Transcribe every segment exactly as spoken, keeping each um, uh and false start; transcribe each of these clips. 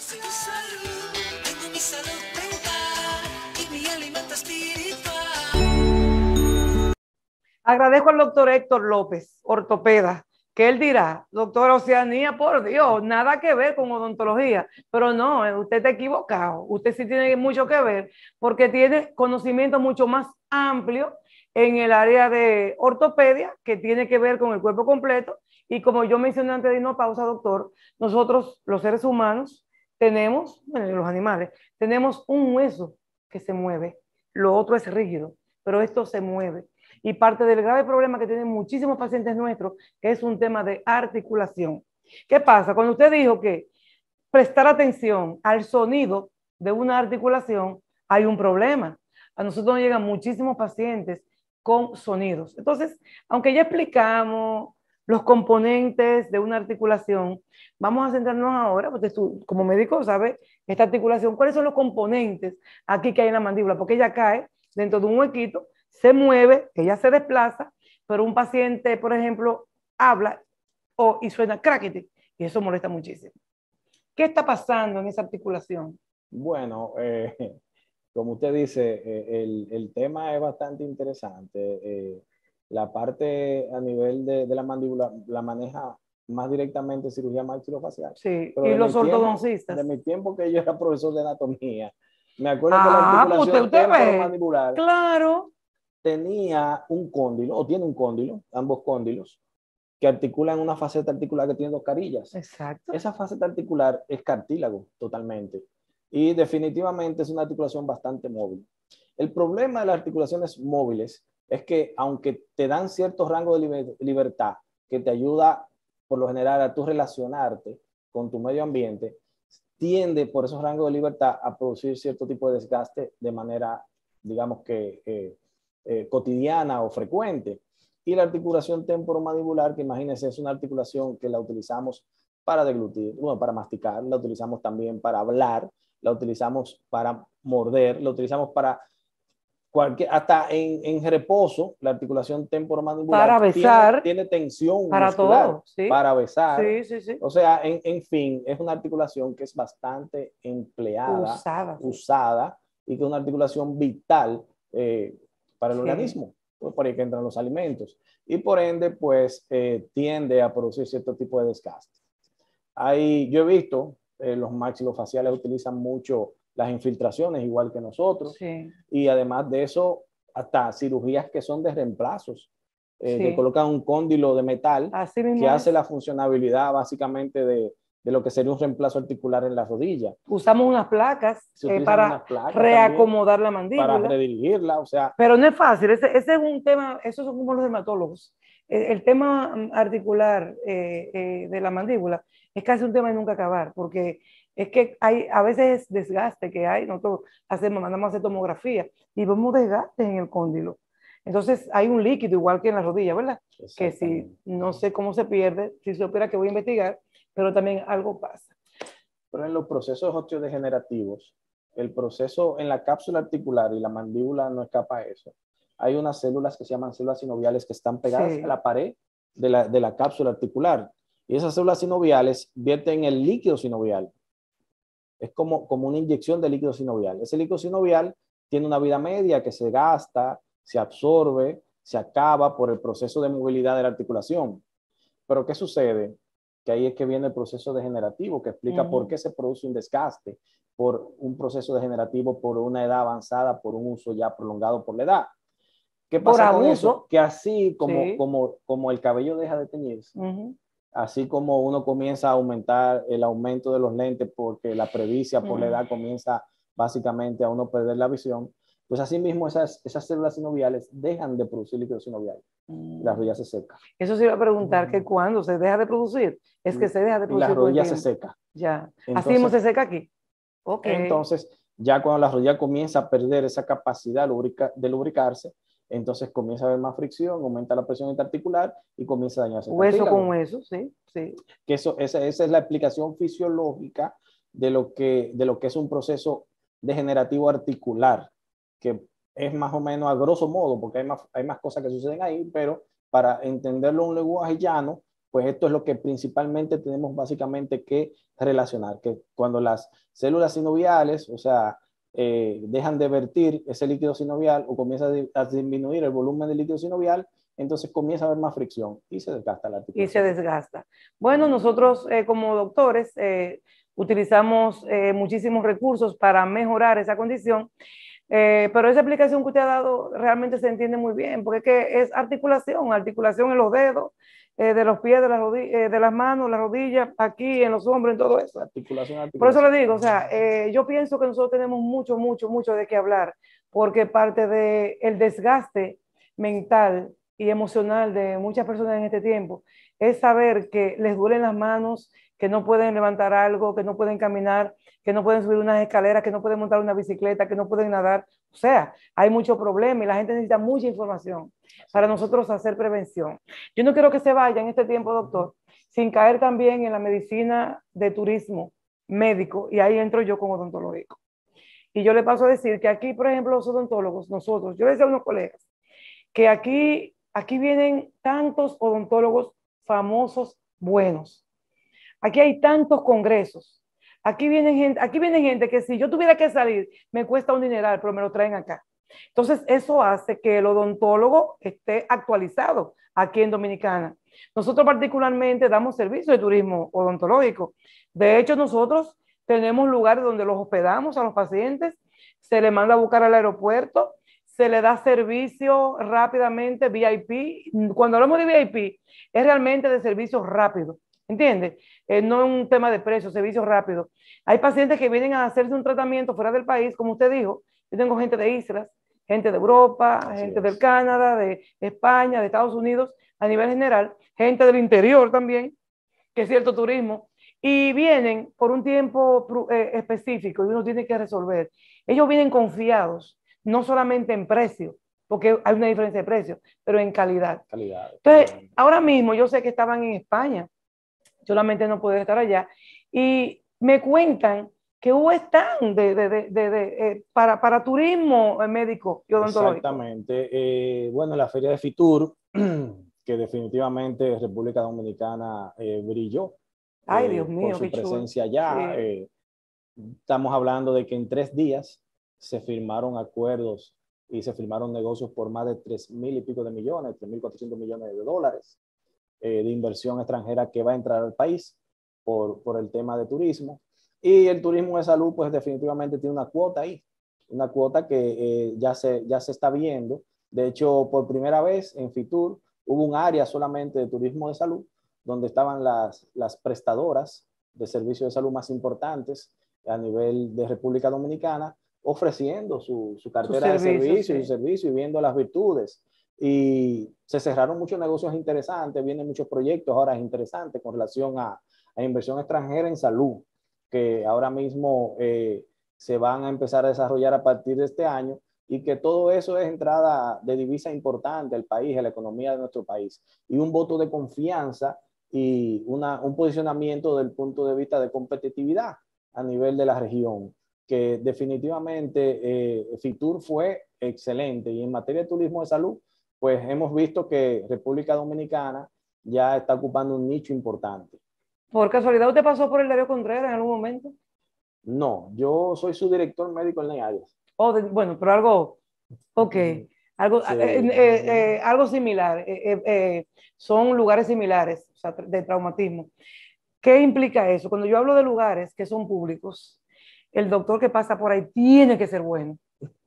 Tu salud, tengo mi salud mental y mi alimento espiritual. Agradezco al doctor Héctor López, ortopeda, que él dirá, doctora Oceanía, por Dios, nada que ver con odontología, pero no, usted está equivocado, usted sí tiene mucho que ver, porque tiene conocimiento mucho más amplio en el área de ortopedia, que tiene que ver con el cuerpo completo, y como yo mencioné antes de irnos a pausa, doctor, nosotros, los seres humanos, tenemos, bueno, los animales, tenemos un hueso que se mueve, lo otro es rígido, pero esto se mueve. Y parte del grave problema que tienen muchísimos pacientes nuestros es un tema de articulación. ¿Qué pasa? Cuando usted dijo que prestar atención al sonido de una articulación, hay un problema. A nosotros nos llegan muchísimos pacientes con sonidos. Entonces, aunque ya explicamos los componentes de una articulación, vamos a centrarnos ahora, porque tú como médico sabes esta articulación, cuáles son los componentes aquí que hay en la mandíbula, porque ella cae dentro de un huequito, se mueve, ella se desplaza, pero un paciente, por ejemplo, habla o, y suena crackety, y eso molesta muchísimo. ¿Qué está pasando en esa articulación? Bueno, eh, como usted dice, eh, el, el tema es bastante interesante. Eh, la parte a nivel de, de la mandíbula la maneja más directamente cirugía maxilofacial. Sí, Pero y de los mi tiempo- ortodoncistas. De mi tiempo que yo era profesor de anatomía, me acuerdo que la Ah, pues usted, articulación usted ve. temporomandibular Claro. tenía un cóndilo, o tiene un cóndilo, ambos cóndilos, que articulan una faceta articular que tiene dos carillas. Exacto. Esa faceta articular es cartílago totalmente y definitivamente es una articulación bastante móvil. El problema de las articulaciones móviles es que aunque te dan cierto rango de liber libertad que te ayuda por lo general a tú relacionarte con tu medio ambiente, tiende por esos rangos de libertad a producir cierto tipo de desgaste de manera, digamos que eh, eh, cotidiana o frecuente. Y la articulación temporomandibular, que imagínense, es una articulación que la utilizamos para deglutir, bueno, para masticar, la utilizamos también para hablar, la utilizamos para morder, la utilizamos para cualquier, hasta en, en reposo, la articulación temporomandibular Para besar, tiene, tiene tensión para muscular, todo, ¿sí? Para besar. Sí, sí, sí. O sea, en, en fin, es una articulación que es bastante empleada, usada, sí. usada y que es una articulación vital eh, para el Sí. organismo, pues por ahí que entran los alimentos. Y por ende, pues, eh, tiende a producir cierto tipo de desgaste. Hay, yo he visto, eh, los maxilofaciales utilizan mucho las infiltraciones, igual que nosotros. Sí. Y además de eso, hasta cirugías que son de reemplazos, eh, Sí. que colocan un cóndilo de metal Así mismo que es. hace la funcionabilidad básicamente de, de lo que sería un reemplazo articular en la rodilla. Usamos unas placas Se eh, para unas placas reacomodar la mandíbula. Para redirigirla, o sea. Pero no es fácil, ese, ese es un tema, esos son como los dermatólogos. El, el tema articular eh, eh, de la mandíbula es casi un tema de nunca acabar, porque es que hay a veces es desgaste que hay, nosotros hacemos, mandamos a hacer tomografía y vemos desgastes en el cóndilo. Entonces hay un líquido igual que en la rodilla, ¿verdad? Que si no sé cómo se pierde, si se opera que voy a investigar, pero también algo pasa. Pero en los procesos osteodegenerativos, el proceso en la cápsula articular y la mandíbula no escapa a eso. Hay unas células que se llaman células sinoviales que están pegadas sí. a la pared de la, de la cápsula articular. Y esas células sinoviales vierten el líquido sinovial. Es como, como una inyección de líquido sinovial. Ese líquido sinovial tiene una vida media que se gasta, se absorbe, se acaba por el proceso de movilidad de la articulación. Pero ¿qué sucede? Que ahí es que viene el proceso degenerativo, que explica uh-huh. por qué se produce un desgaste por un proceso degenerativo, por una edad avanzada, por un uso ya prolongado por la edad. ¿Qué pasa con eso? Que así como, sí. como, como el cabello deja de teñirse, uh-huh. así como uno comienza a aumentar el aumento de los lentes porque la previcia por uh-huh. la edad comienza básicamente a uno perder la visión, pues así mismo esas, esas células sinoviales dejan de producir líquido sinovial. Uh-huh. La rodilla se seca. Eso se iba a preguntar, uh-huh. que cuando se deja de producir, es que se deja de producir. La rodilla se seca. Ya. Entonces, así mismo se seca aquí. Okay. Entonces, ya cuando la rodilla comienza a perder esa capacidad de lubricarse, entonces comienza a haber más fricción, aumenta la presión interarticular y comienza a dañarse el hueso con hueso, sí, sí. Que eso, esa, esa es la explicación fisiológica de lo, que, de lo que es un proceso degenerativo articular, que es más o menos a grosso modo, porque hay más, hay más cosas que suceden ahí, pero para entenderlo en un lenguaje llano, pues esto es lo que principalmente tenemos básicamente que relacionar, que cuando las células sinoviales, o sea, eh, dejan de vertir ese líquido sinovial o comienza a, a disminuir el volumen del líquido sinovial, entonces comienza a haber más fricción y se desgasta la articulación. Y se desgasta. Bueno, nosotros eh, como doctores eh, utilizamos eh, muchísimos recursos para mejorar esa condición, eh, pero esa explicación que usted ha dado realmente se entiende muy bien, porque es, que es articulación, articulación en los dedos, eh, de los pies, de las, eh, de las manos, las rodillas, aquí en los hombros, en todo eso. Articulación, articulación. Por eso le digo, o sea, eh, yo pienso que nosotros tenemos mucho, mucho, mucho de qué hablar, porque parte del desgaste mental y emocional de muchas personas en este tiempo es saber que les duelen las manos, que no pueden levantar algo, que no pueden caminar, que no pueden subir unas escaleras, que no pueden montar una bicicleta, que no pueden nadar. O sea, hay mucho problema y la gente necesita mucha información para nosotros hacer prevención. Yo no quiero que se vaya en este tiempo, doctor, sin caer también en la medicina de turismo médico, y ahí entro yo como odontológico. Y yo le paso a decir que aquí, por ejemplo, los odontólogos, nosotros, yo les decía a unos colegas, que aquí, aquí vienen tantos odontólogos famosos buenos. Aquí hay tantos congresos. Aquí vienen gente, aquí viene gente que si yo tuviera que salir, me cuesta un dineral, pero me lo traen acá. Entonces, eso hace que el odontólogo esté actualizado aquí en Dominicana. Nosotros particularmente damos servicio de turismo odontológico. De hecho, nosotros tenemos lugares donde los hospedamos a los pacientes, se les manda a buscar al aeropuerto, se le da servicio rápidamente, V I P. Cuando hablamos de V I P, es realmente de servicio rápido, ¿entiendes? Eh, no es un tema de precio, servicio rápido. Hay pacientes que vienen a hacerse un tratamiento fuera del país, como usted dijo. Yo tengo gente de islas, gente de Europa, Así gente es. del Canadá, de España, de Estados Unidos, a nivel general, gente del interior también, que es cierto turismo, y vienen por un tiempo eh, específico y uno tiene que resolver. Ellos vienen confiados, no solamente en precio, porque hay una diferencia de precio, pero en calidad. Calidad. Entonces, calidad. ahora mismo yo sé que estaban en España, solamente no pude estar allá, y me cuentan que hubo stand de, de, de, de, de eh, para, para turismo médico y odontológico. Exactamente. Eh, bueno, la feria de Fitur, que definitivamente República Dominicana eh, brilló. Ay, eh, Dios mío, por su qué chulo. presencia allá. Sí. Eh, estamos hablando de que en tres días se firmaron acuerdos y se firmaron negocios por más de tres mil y pico de millones, tres mil cuatrocientos millones de dólares eh, de inversión extranjera que va a entrar al país por, por el tema de turismo. Y el turismo de salud, pues definitivamente tiene una cuota ahí, una cuota que eh, ya, se, ya se está viendo. De hecho, por primera vez en Fitur hubo un área solamente de turismo de salud, donde estaban las, las prestadoras de servicios de salud más importantes a nivel de República Dominicana, ofreciendo su, su cartera de servicios sí. y servicio y viendo las virtudes. Y se cerraron muchos negocios interesantes, vienen muchos proyectos ahora interesantes con relación a, a inversión extranjera en salud, que ahora mismo eh, se van a empezar a desarrollar a partir de este año, y que todo eso es entrada de divisa importante al país, a la economía de nuestro país, y un voto de confianza y una, un posicionamiento del punto de vista de competitividad a nivel de la región, que definitivamente eh, Fitur fue excelente. Y en materia de turismo de salud, pues hemos visto que República Dominicana ya está ocupando un nicho importante. ¿Por casualidad usted pasó por el Darío Contreras en algún momento? No, yo soy su director médico en Neyarias. Oh, de, bueno, pero algo, ok, algo, sí. eh, eh, eh, algo similar, eh, eh, eh, son lugares similares, o sea, de traumatismo. ¿Qué implica eso? Cuando yo hablo de lugares que son públicos, el doctor que pasa por ahí tiene que ser bueno,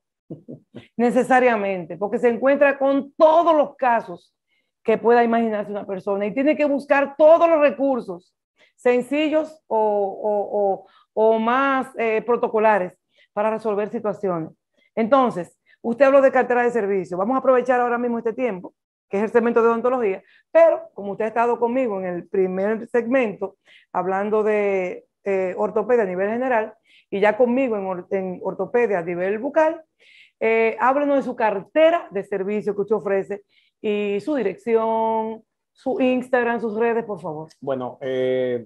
necesariamente, porque se encuentra con todos los casos que pueda imaginarse una persona y tiene que buscar todos los recursos, sencillos o, o, o, o más eh, protocolares, para resolver situaciones. Entonces, usted habló de cartera de servicio. Vamos a aprovechar ahora mismo este tiempo, que es el segmento de odontología, pero como usted ha estado conmigo en el primer segmento, hablando de eh, ortopedia a nivel general, y ya conmigo en, or en ortopedia a nivel bucal, eh, háblenos de su cartera de servicio que usted ofrece y su dirección, su Instagram, sus redes, por favor. Bueno, eh,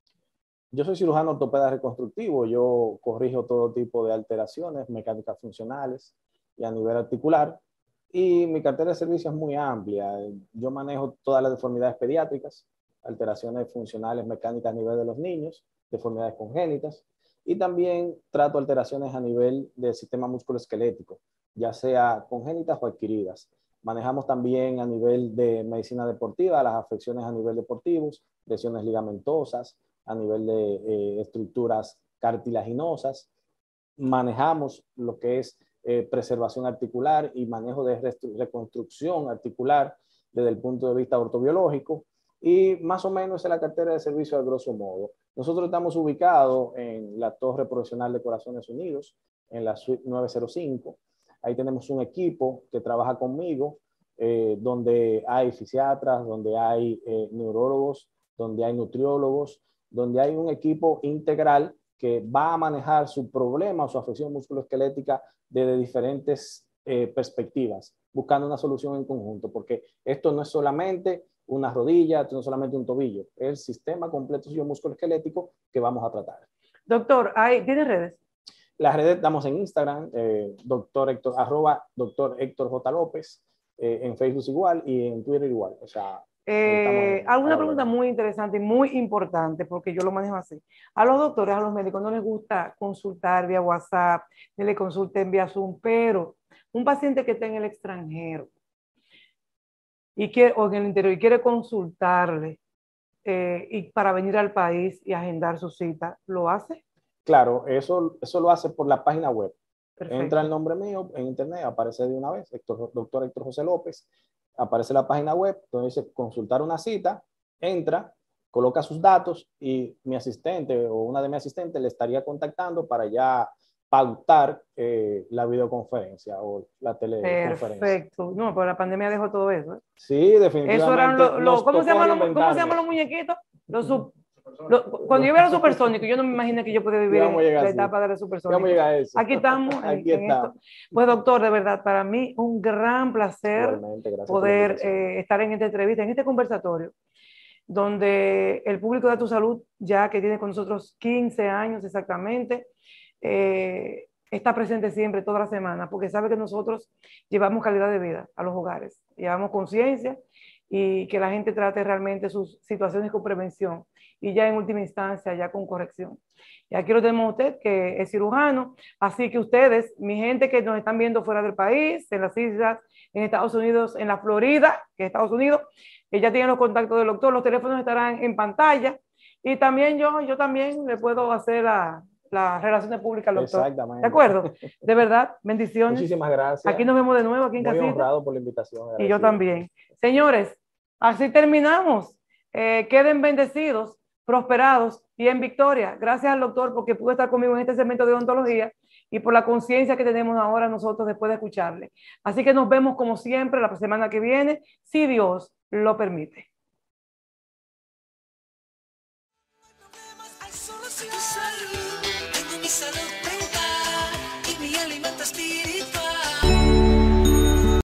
yo soy cirujano ortopeda reconstructivo. Yo corrijo todo tipo de alteraciones mecánicas funcionales y a nivel articular. Y mi cartera de servicio es muy amplia. Yo manejo todas las deformidades pediátricas, alteraciones funcionales mecánicas a nivel de los niños, deformidades congénitas, y también trato alteraciones a nivel del sistema musculoesquelético, ya sea congénitas o adquiridas. Manejamos también a nivel de medicina deportiva las afecciones a nivel deportivos, lesiones ligamentosas, a nivel de eh, estructuras cartilaginosas. Manejamos lo que es eh, preservación articular y manejo de reconstrucción articular desde el punto de vista ortobiológico, y más o menos es la cartera de servicio al grosso modo. Nosotros estamos ubicados en la Torre Profesional de Corazones Unidos, en la suite nueve cero cinco. Ahí tenemos un equipo que trabaja conmigo, eh, donde hay fisiatras, donde hay eh, neurólogos, donde hay nutriólogos, donde hay un equipo integral que va a manejar su problema o su afección musculoesquelética desde diferentes eh, perspectivas, buscando una solución en conjunto, porque esto no es solamente una rodilla, esto no es solamente un tobillo, es el sistema completo musculoesquelético que vamos a tratar. Doctor, ¿tiene redes? Las redes estamos en Instagram, eh, doctor Héctor, arroba doctor Héctor J. López, eh, en Facebook igual y en Twitter igual. O sea, eh, alguna pregunta muy interesante y muy importante, porque yo lo manejo así. A los doctores, a los médicos no les gusta consultar vía WhatsApp, ni le consulten vía Zoom, pero un paciente que está en el extranjero y quiere, o en el interior y quiere consultarle eh, y para venir al país y agendar su cita, ¿lo hace? Claro, eso, eso lo hace por la página web. Perfecto. Entra el nombre mío en internet, aparece de una vez, Héctor, doctor Héctor José López, aparece la página web, donde dice consultar una cita, entra, coloca sus datos y mi asistente o una de mis asistentes le estaría contactando para ya pautar eh, la videoconferencia o la teleconferencia. Perfecto. No, pero la pandemia dejó todo eso. ¿eh? Sí, definitivamente. Eso eran los, lo, ¿cómo, se llaman los, ¿Cómo se llaman los muñequitos? Los sub, lo, cuando yo iba a los supersónicos, yo no me imaginé que yo podía vivir en la etapa de los supersónicos. Aquí estamos. En, Aquí en esto. Pues doctor, de verdad, para mí un gran placer poder eh, estar en esta entrevista, en este conversatorio, donde el público de Tu Salud, ya que tiene con nosotros quince años exactamente, eh, está presente siempre, toda la semana, porque sabe que nosotros llevamos calidad de vida a los hogares, llevamos conciencia y que la gente trate realmente sus situaciones con prevención y ya en última instancia ya con corrección. Y aquí lo tenemos a usted, que es cirujano, así que ustedes, mi gente que nos están viendo fuera del país, en las islas, en Estados Unidos, en la Florida, que es Estados Unidos, que ya tienen los contactos del doctor, los teléfonos estarán en pantalla, y también yo, yo también le puedo hacer la... las relaciones públicas al doctor. Exactamente. ¿De acuerdo? De verdad, bendiciones. Muchísimas gracias. Aquí nos vemos de nuevo, aquí en casita. Muy honrado por la invitación. Y yo también. Señores, así terminamos. Eh, queden bendecidos, prosperados y en victoria. Gracias al doctor porque pudo estar conmigo en este segmento de odontología y por la conciencia que tenemos ahora nosotros después de escucharle. Así que nos vemos como siempre la semana que viene, si Dios lo permite.